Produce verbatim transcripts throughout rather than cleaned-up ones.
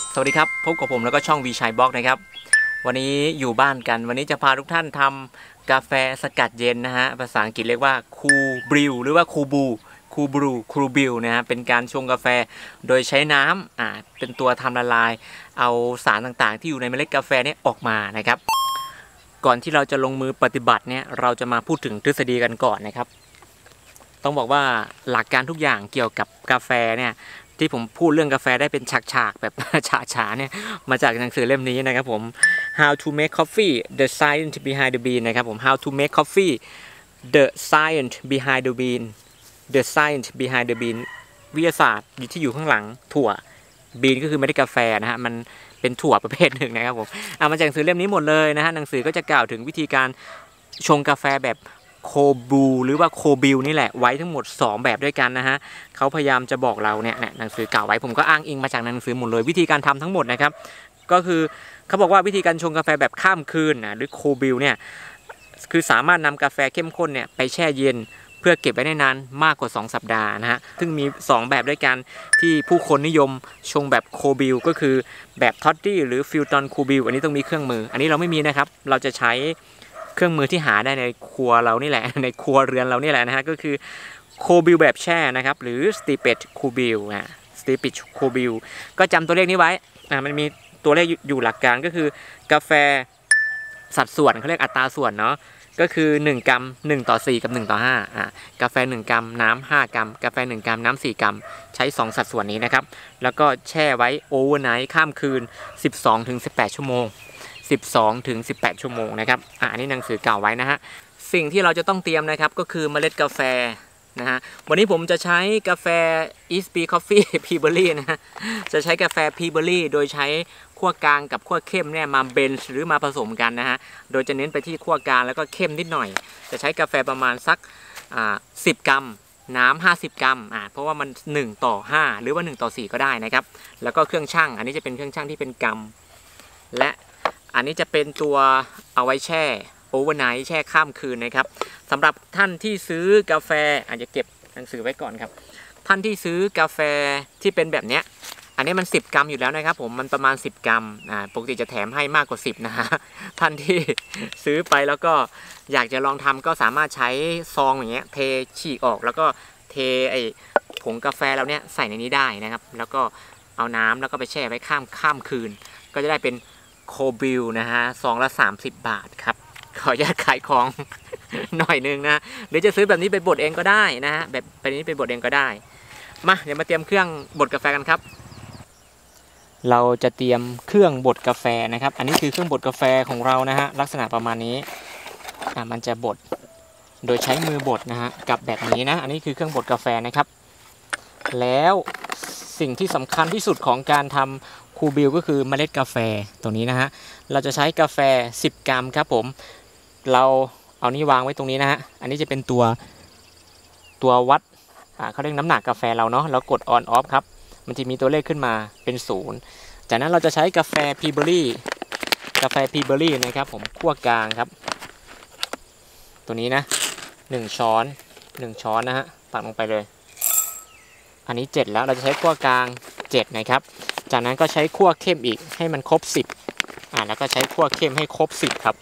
สวัสดีครับพบกับผมแล้วก็ช่องวีชัยบล็อกนะครับวันนี้อยู่บ้านกันวันนี้จะพาทุกท่านทำกาแฟสกัดเย็นนะฮะภาษาอังกฤษเรียกว่าคูบริวหรือว่าคูบูคูบรูคูบิวนะฮะเป็นการชงกาแฟโดยใช้น้ำอ่าเป็นตัวทำละลายเอาสารต่างๆที่อยู่ในเมล็ดกาแฟนี้ออกมานะครับก่อนที่เราจะลงมือปฏิบัติเนี่ยเราจะมาพูดถึงทฤษฎีกันก่อนนะครับต้องบอกว่าหลักการทุกอย่างเกี่ยวกับกาแฟเนี่ยที่ผมพูดเรื่องกาแฟได้เป็นฉากๆแบบฉาๆเนี่ยมาจากหนังสือเล่มนี้นะครับผม How to make coffee the science behind the bean นะครับผม How to make coffee the science behind the bean the science behind the bean วิทยาศาสตร์ที่อยู่ข้างหลังถั่ว bean ก็คือเมล็ดกาแฟนะฮะมันเป็นถั่วประเภทหนึ่งนะครับผมเอามาจากหนังสือเล่มนี้หมดเลยนะฮะหนังสือก็จะกล่าวถึงวิธีการชงกาแฟแบบโคบูหรือว่าโคบิลนี่แหละไว้ทั้งหมดสองแบบด้วยกันนะฮะเขาพยายามจะบอกเราเนี่ยหนังสือกล่าวไว้ผมก็อ้างอิงมาจากหนังสือหมดเลยวิธีการทำทั้งหมดนะครับก็คือเขาบอกว่าวิธีการชงกาแฟแบบข้ามคืนนะหรือโคบิลเนี่ยคือสามารถนำกาแฟเข้มข้นเนี่ยไปแช่เย็นเพื่อเก็บไว้ได้นานมากกว่าสองสัปดาห์นะฮะซึ่งมีสองแบบด้วยกันที่ผู้คนนิยมชงแบบโคบิลก็คือแบบท็อตตี้หรือฟิลตันโคบิลอันนี้ต้องมีเครื่องมืออันนี้เราไม่มีนะครับเราจะใช้เครื่องมือที่หาได้ในครัวเรานี่แหละในครัวเรือนเรานี่แหละนะฮะก็คือโคบิลแบบแช่นะครับหรือสตีเปตโคบิลนะสตีเปตโคบิลก็จำตัวเลขนี้ไว้อ่ามันมีตัวเลขอยู่หลักการก็คือกาแฟสัดส่วนเขาเรียกอัตราส่วนเนาะก็คือหนึ่งกรัมหนึ่งต่อสี่กับหนึ่งต่อห้าอ่ากาแฟหนึ่งกรัมน้ำห้ากรัมกาแฟหนึ่งกรัมน้ำสี่กรัมใช้สองสัดส่วนนี้นะครับแล้วก็แช่ไว้โอเวอร์ไนท์ข้ามคืน สิบสองถึงสิบแปด ชั่วโมงสิบสองถึงสิบแปด ชั่วโมงนะครับอ่าอันนี้หนังสือกล่าวไว้นะฮะสิ่งที่เราจะต้องเตรียมนะครับก็คือเมล็ดกาแฟนะฮะวันนี้ผมจะใช้กาแฟ East Bee Coffee Peaberry นะฮะจะใช้กาแฟ Peaberry โดยใช้ขั้วกลางกับขั้วเข้มเนี่ยมาเบนช์หรือมาผสมกันนะฮะโดยจะเน้นไปที่ขั้วกลางแล้วก็เข้มนิดหน่อยจะใช้กาแฟประมาณสักอ่าสิบกรัมน้ำห้าสิบกรัมอ่าเพราะว่ามันหนึ่งต่อห้าหรือว่าหนึ่งต่อสี่ก็ได้นะครับแล้วก็เครื่องชั่งอันนี้จะเป็นเครื่องชั่งที่เป็นกรัมและอันนี้จะเป็นตัวเอาไว้แช่โอเวอร์ไนท์แช่ข้ามคืนนะครับสำหรับท่านที่ซื้อกาแฟอาจจะเก็บหนังสือไว้ก่อนครับท่านที่ซื้อกาแฟที่เป็นแบบเนี้ยอันนี้มันสิบกรัมอยู่แล้วนะครับผมมันประมาณสิบกรัมอ่าปกติจะแถมให้มากกว่าสิบนะฮะท่านที่ซื้อไปแล้วก็อยากจะลองทำก็สามารถใช้ซองอย่างเงี้ยเทฉีกออกแล้วก็เทไอผงกาแฟเราเนี้ยใส่ในนี้ได้นะครับแล้วก็เอาน้ำแล้วก็ไปแช่ไว้ข้ามข้ามคืนก็จะได้เป็นโคบิลนะฮะซองละสามสิบบาทครับขออนุญาตขายของ หน่อยนึงนะหรือจะซื้อแบบนี้ไปบดเองก็ได้นะฮะแบบแบบนี้ไปบดเองก็ได้มาเดี๋ยวมาเตรียมเครื่องบดกาแฟกันครับเราจะเตรียมเครื่องบดกาแฟนะครับอันนี้คือเครื่องบดกาแฟของเรานะฮะลักษณะประมาณนี้อ่ะมันจะบดโดยใช้มือบดนะฮะกับแบบนี้นะอันนี้คือเครื่องบดกาแฟนะครับแล้วสิ่งที่สำคัญที่สุดของการทำคูบิลก็คือเมล็ดกาแฟตัวนี้นะฮะเราจะใช้กาแฟสิบกรัมครับผมเราเอานี้วางไว้ตรงนี้นะฮะอันนี้จะเป็นตัวตัววัดอ่าเขาเรียกน้ำหนักกาแฟเราเนาะแล้วกด on off ครับมันจะมีตัวเลขขึ้นมาเป็นศูนย์จากนั้นเราจะใช้กาแฟพีเบอรี่กาแฟพีเบอรี่นะครับผมคั่วกลางครับตัวนี้นะหนึ่งช้อนหนึ่งช้อนนะฮะตักลงไปเลยอันนี้เจ็ดแล้วเราจะใช้คั่วกลางเจ็ดนะครับจากนั้นก็ใช้คั่วเข้มอีกให้มันครบสิบอ่าแล้วก็ใช้คั่วเข้มให้ครบสิบครับ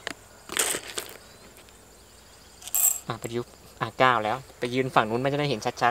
อ่าไปยุบอ่าเก้าแล้วไปยืนฝั่งนู้นมันจะได้เห็นชัด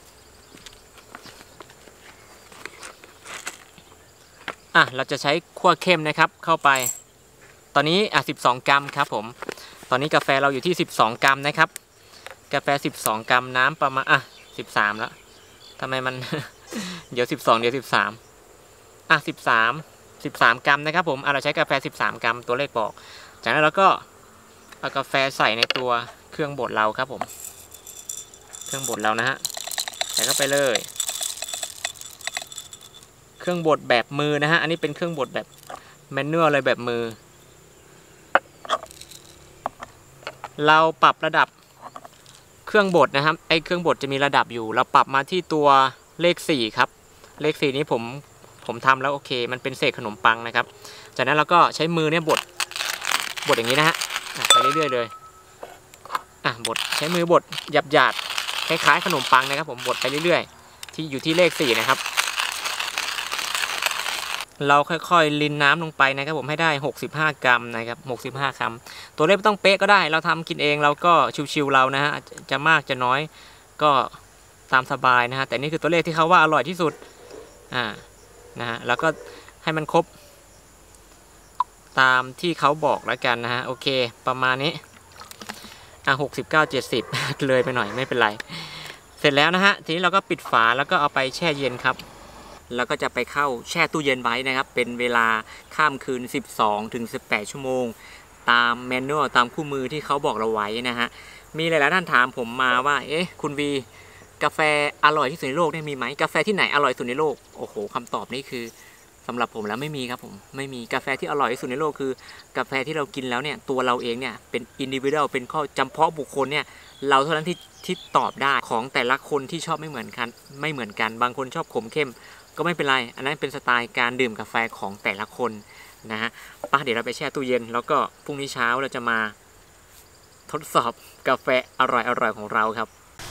ๆอ่ะเราจะใช้คั่วเข้มนะครับเข้าไปตอนนี้อ่ะสิบสองกรัมครับผมตอนนี้กาแฟเราอยู่ที่สิบสองกรัมนะครับกาแฟสิบสองกรัมน้ำประมาณอ่ะสิบสามแล้วทำไมมัน เดี๋ยวสิบสองเดี๋ยวสิบสามอ่ะสิบสาม สิบสามกรัมนะครับผมอ่ะเราใช้กาแฟสิบสามกรัมตัวเลขบอกจากนั้นเราก็เอากาแฟใส่ในตัวเครื่องบดเราครับผมเครื่องบดเรานะฮะใส่เข้าไปเลยเครื่องบดแบบมือนะฮะอันนี้เป็นเครื่องบดแบบแมนนวลเลยแบบมือเราปรับระดับเครื่องบดนะครับไอเครื่องบดจะมีระดับอยู่เราปรับมาที่ตัวเลขสี่ครับเลขสี่นี้ผมผมทำแล้วโอเคมันเป็นเศษขนมปังนะครับจากนั้นเราก็ใช้มือเนี่ยบดบดอย่างนี้นะฮะไปเรื่อยๆเลยอ่ะบดใช้มือบดหยาบๆคล้ายๆขนมปังนะครับผมบดไปเรื่อยๆที่อยู่ที่เลขสี่นะครับเราค่อยๆลินน้ำลงไปนะครับผมให้ได้หกสิบห้ากรัมนะครับหกสิบห้ากรัมตัวเลขไม่ต้องเป๊ะก็ได้เราทำกินเองเราก็ชิวๆเรานะฮะจะมากจะน้อยก็ตามสบายนะฮะแต่นี่คือตัวเลขที่เขาว่าอร่อยที่สุดอ่านะฮะแล้วก็ให้มันครบตามที่เขาบอกแล้วกันนะฮะโอเคประมาณนี้อ่ะหกสิบเก้าเจ็ดสิบเลยไปหน่อยไม่เป็นไรเสร็จแล้วนะฮะทีนี้เราก็ปิดฝาแล้วก็เอาไปแช่เย็นครับแล้วก็จะไปเข้าแช่ตู้เย็นไว้นะครับเป็นเวลาข้ามคืนสิบสองถึงสิบแปดชั่วโมงตามแมนนวลตามคู่มือที่เขาบอกเราไว้นะฮะมีหลายๆท่านถามผมมาว่าเอ๊ะคุณวีกาแฟอร่อยที่สุดในโลกเนี่ยมีไหมกาแฟที่ไหนอร่อยสุดในโลกโอ้โหคำตอบนี่คือสำหรับผมแล้วไม่มีครับผมไม่มีกาแฟที่อร่อยที่สุดในโลกคือกาแฟที่เรากินแล้วเนี่ยตัวเราเองเนี่ยเป็นอินดิวิวดเป็นข้อจำเพาะบุคคลเนี่ยเราเท่านั้นที่ที่ตอบได้ของแต่ละคนที่ชอบไม่เหมือนกันไม่เหมือนกันบางคนชอบขมเข้มก็ไม่เป็นไรอันนั้นเป็นสไตล์การดื่มกาแฟของแต่ละคนนะฮะป่ะเดี๋ยวเราไปแช่ตู้เย็นแล้วก็พรุ่งนี้เช้าเราจะมาทดสอบกาแฟอร่อยๆของเราครับ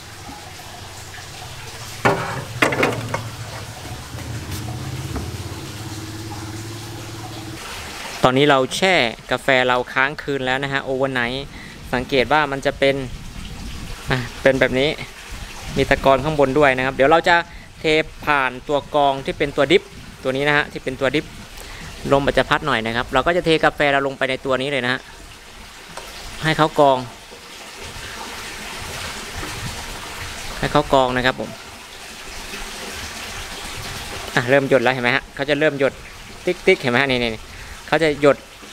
ตอนนี้เราแช่กาแฟเราค้างคืนแล้วนะฮะโอเวอร์ไนท์สังเกตว่ามันจะเป็นเป็นแบบนี้มีตะกอนข้างบนด้วยนะครับเดี๋ยวเราจะเทผ่านตัวกรองที่เป็นตัวดิฟตัวนี้นะฮะที่เป็นตัวดิฟลมอาจจะพัดหน่อยนะครับเราก็จะเทกาแฟเราลงไปในตัวนี้เลยนะฮะให้เขากรองให้เขากรองนะครับผมอ่ะเริ่มหยดแล้วเห็นไหมฮะเขาจะเริ่มหยดติ๊กติ๊กเห็นไหมฮะนี่นี่เขาจะหยด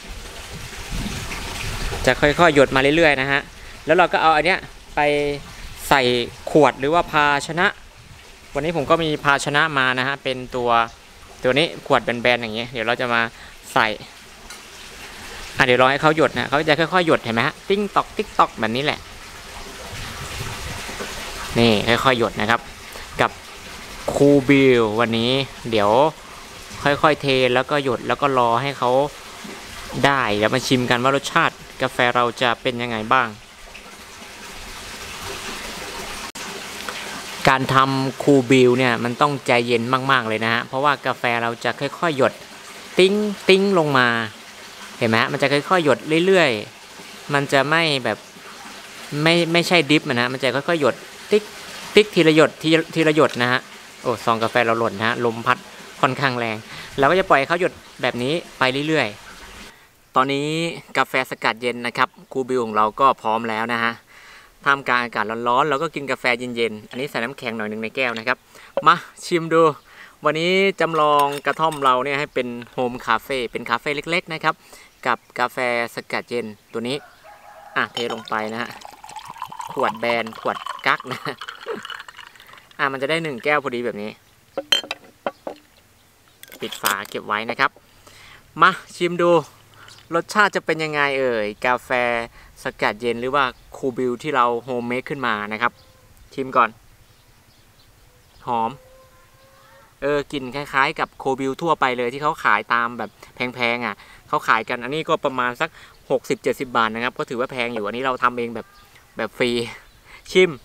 จะค่อยๆหยดมาเรื่อยๆนะฮะแล้วเราก็เอาอันเนี้ยไปใส่ขวดหรือว่าภาชนะวันนี้ผมก็มีภาชนะมานะฮะเป็นตัวตัวนี้ขวดแบนๆอย่างเงี้ยเดี๋ยวเราจะมาใส่อ่ะเดี๋ยวรอให้เขาหยดนะเขาจะค่อยๆหยดเห็นไหมฮะติ๊งตอกติ๊กตอกแบบนี้แหละนี่ค่อยๆหยดนะครับกับคูบิลวันนี้เดี๋ยวค่อยๆเทแล้วก็หยดแล้วก็รอให้เขาได้เดี๋ยวมาชิมกันว่ารสชาติกาแฟเราจะเป็นยังไงบ้างการทำคูบิลเนี่ยมันต้องใจเย็นมากๆเลยนะฮะเพราะว่ากาแฟเราจะค่อยๆหยดติ้งติ้งลงมาเห็นไหมฮะมันจะค่อยๆหยดเรื่อยๆมันจะไม่แบบไม่ไม่ใช่ดิฟนะฮะมันจะค่อยๆหยดติ๊กติ๊กทีละหยดทีทีละหยดนะฮะโอ้ซองกาแฟเราหล่นนะฮะลมพัดค่อนข้างแรงเราก็จะปล่อยเขาหยดแบบนี้ไปเรื่อยๆตอนนี้กาแฟสกัดเย็นนะครับคูบิลของเราก็พร้อมแล้วนะฮะท่ามกลางอากาศร้อนๆเราก็กินกาแฟเย็นๆอันนี้ใส่น้ำแข็งหน่อยหนึ่งในแก้วนะครับมาชิมดูวันนี้จำลองกระท่อมเราเนี่ยให้เป็นโฮมคาเฟ่เป็นคาเฟ่เล็กๆนะครับกับกาแฟสกัดเย็นตัวนี้อ่ะเทลงไปนะฮะขวดแบนขวดกั๊กนะอ่ะมันจะได้หนึ่งแก้วพอดีแบบนี้ปิดฝาเก็บไว้นะครับมาชิมดูรสชาติจะเป็นยังไงเอ่ยกาแฟสกัดเย็นหรือว่าคูบิลที่เราโฮมเมคขึ้นมานะครับชิมก่อนหอมเออกลิ่นคล้ายๆกับโคบิลทั่วไปเลยที่เขาขายตามแบบแพงๆอ่ะเขาขายกันอันนี้ก็ประมาณสักหกสิบเจ็ดสิบบาทนะครับก็ถือว่าแพงอยู่อันนี้เราทำเองแบบแบบฟรีชิม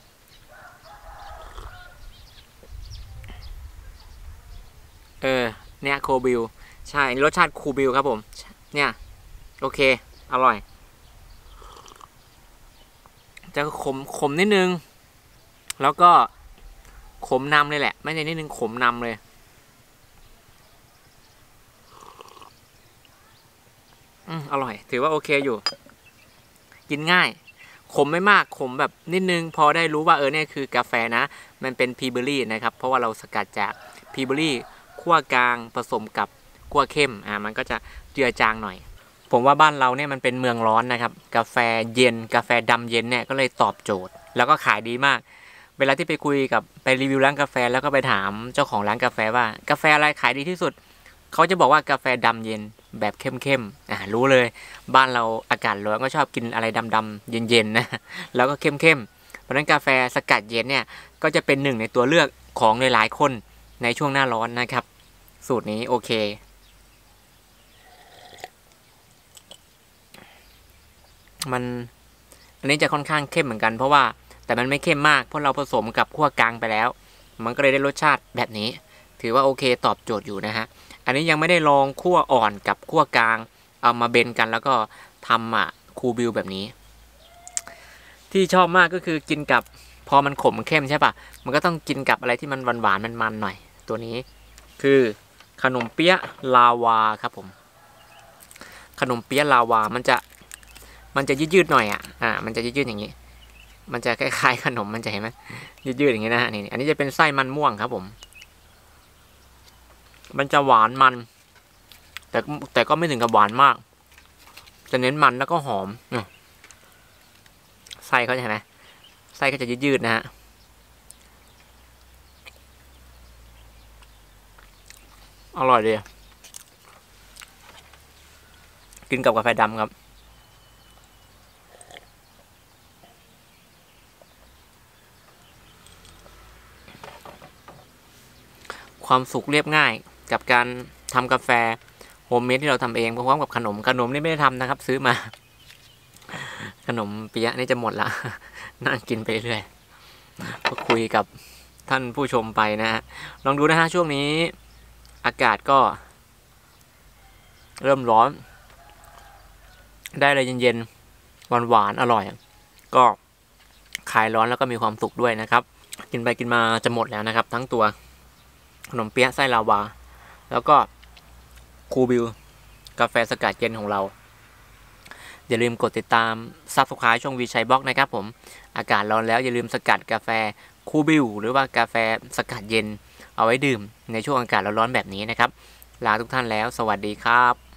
เออเนี่ยโคบิลใช่รสชาติคูบิลครับผมเนี่ยโอเคอร่อยจะขมขมนิดนึงแล้วก็ขมนำเลยแหละไม่ใช่นิดนึงขมนำเลยอืมอร่อยถือว่าโอเคอยู่กินง่ายขมไม่มากขมแบบนิดนึงพอได้รู้ว่าเออเนี่ยคือกาแฟนะมันเป็นพีเบอรี่นะครับเพราะว่าเราสกัดจากพีเบอรี่คั่วกลางผสมกับคั่วเข้มอ่ามันก็จะเจือจางหน่อยผมว่าบ้านเราเนี่ยมันเป็นเมืองร้อนนะครับกาแฟเย็นกาแฟดำเย็นเนี่ยก็เลยตอบโจทย์แล้วก็ขายดีมากเวลาที่ไปคุยกับไปรีวิวร้านกาแฟแล้วก็ไปถามเจ้าของร้านกาแฟว่ากาแฟอะไรขายดีที่สุดเขาจะบอกว่ากาแฟดำเย็นแบบเข้มๆอ่ารู้เลยบ้านเราอากาศร้อนก็ชอบกินอะไรดำๆเย็นๆนะแล้วก็เข้มๆเพราะฉะนั้นกาแฟสกัดเย็นเนี่ยก็จะเป็นหนึ่งในตัวเลือกของหลายๆคนในช่วงหน้าร้อนนะครับสูตรนี้โอเคมันอันนี้จะค่อนข้างเข้มเหมือนกันเพราะว่าแต่มันไม่เข้มมากเพราะเราผสมกับคั่วกลางไปแล้วมันก็เลยได้รสชาติแบบนี้ถือว่าโอเคตอบโจทย์อยู่นะฮะอันนี้ยังไม่ได้ลองคั่วอ่อนกับคั่วกลางเอามาเบนกันแล้วก็ทำอ่ะคูลบิวแบบนี้ที่ชอบมากก็คือกินกับพอมันขมเข้มใช่ปะมันก็ต้องกินกับอะไรที่มันหวานๆมันๆหน่อยตัวนี้คือขนมเปี๊ยะลาวาครับผมขนมเปี๊ยะลาวามันจะมันจะยืดๆหน่อยอ่ะอ่ามันจะยืดๆอย่างนี้มันจะคล้ายๆขนมมันจะเห็นไหมยืดๆอย่างนี้นะฮะนี่อันนี้จะเป็นไส้มันม่วงครับผมมันจะหวานมันแต่แต่ก็ไม่ถึงกับหวานมากจะเน้นมันแล้วก็หอมไส้เขาจะเห็นไหมไส้ก็จะยืดๆนะฮะอร่อยดีกินกับกาแฟดำครับความสุขเรียบง่ายกับการทำกาแฟโฮมเมดที่เราทำเองพร้อมกับขนมขนมนี่ไม่ได้ทำนะครับซื้อมาขนมเปี๊ยะนี่จะหมดละนั่งกินไปเรื่อยก็คุยกับท่านผู้ชมไปนะฮะลองดูนะฮะช่วงนี้อากาศก็เริ่มร้อนได้อะไรเย็นๆหวานๆอร่อยก็คลายร้อนแล้วก็มีความสุขด้วยนะครับกินไปกินมาจะหมดแล้วนะครับทั้งตัวขนมเปี๊ยะไส้ลาวาแล้วก็คูลบิวกาแฟสกัดเย็นของเราอย่าลืมกดติดตาม ซับสไครบ์ ช่องวีชัยบล็อกนะครับผมอากาศร้อนแล้วอย่าลืมสกัดกาแฟคูลบิวหรือว่ากาแฟสกัดเย็นเอาไว้ดื่มในช่วงอากาศร้อนๆแบบนี้นะครับลาทุกท่านแล้วสวัสดีครับ